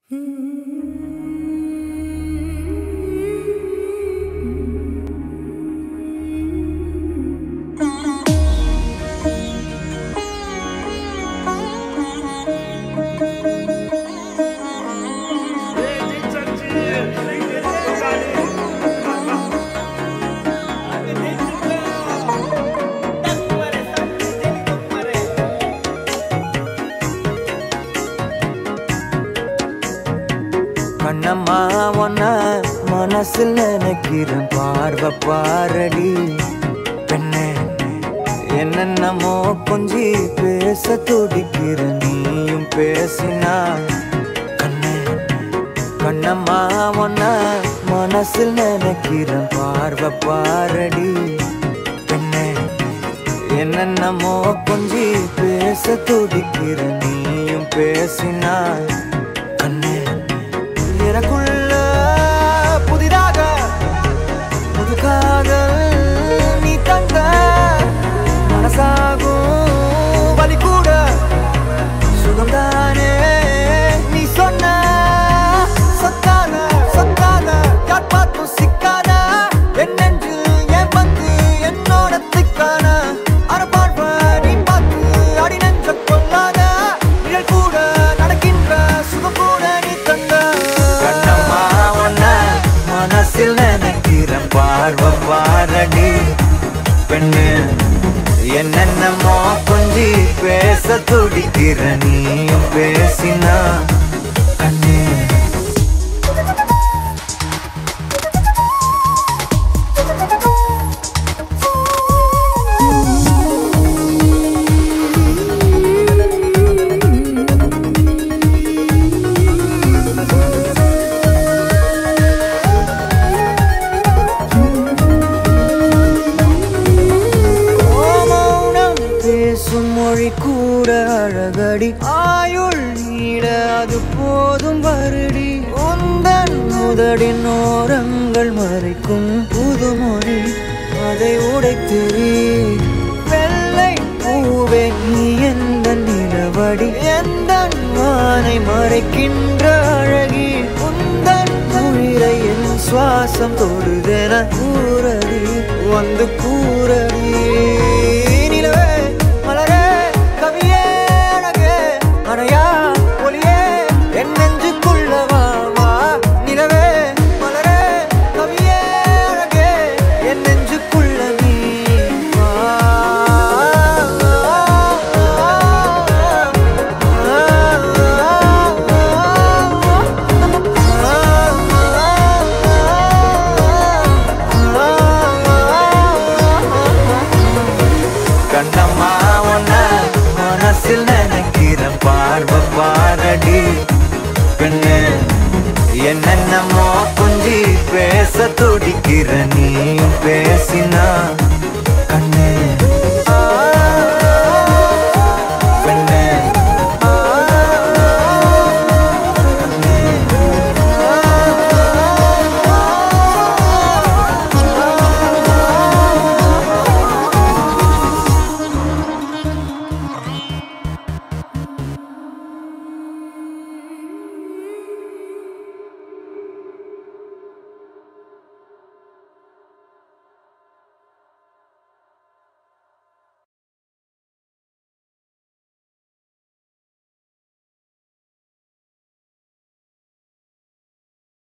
கண்ணம்மா ஒன்ன மனசில் நினைக்கிறேன் பார்வை பாரடி பெண்ணே என்னென்னமோ கொஞ்சி பேச துடிக்கிற நீயும் பேசினா கண்ணே கண்ணம்மா ஒன்ன மனசில் நினைக்கிறேன் பார்வை பாரடி பெண்ணே என்னென்னமோ கொஞ்சி பேச துடிக்கிற நீயும் பேசினா கண்ணே எனக்குள்ள புதிதாக புது காதல் நீ தந்த மனசாகும் வலி கூட சுகம்தானே நீ சொன்ன சொத்தான சொத்தான யார் பார்த்தும் சிக்கான என் நெஞ்சு என் பந்து என்னோட திக்கான அரபாழ்வ நீ பார்த்து அடி நெஞ்ச கொள்ளாத நிழல் கூட நடக்கின்ற சுகம் கூட நீ தந்த மனசில் நினைக்கிறேன் பார்வை பாரடி பெண்ணு என்னென்னமோ கொஞ்சி பேச துடிக்கிற நீயும் பேசினா கண்ணே மொழி கூட அழகடி ஆயுள் நீட அது போதும் வருடி உந்தன் முதடின் ஓரங்கள் மறைக்கும் புதுமொழி அதை உடைத்தெறி வெள்ளை பூவே நீ எந்த நிலவடி எந்த வானை மறைக்கின்ற அழகி உந்தன் உயிரை என் சுவாசம் தொடுதென கூறடி வந்து கூறடி நிலவே மலரே கவியே அழகே அணையா ஒளியே என் நெஞ்சுக்குள்ள வா வா நிலவே மலரே கவியே அழகே என் நெஞ்சுக்குள்ள நீ வா கண்ணம்மா ஒன்ன மனசில் நினைக்கிறேன் பார்வை பாரடி பெண்ணு என்னென்னமோ கொஞ்சி பேச துடிக்கிற நீ பேசினா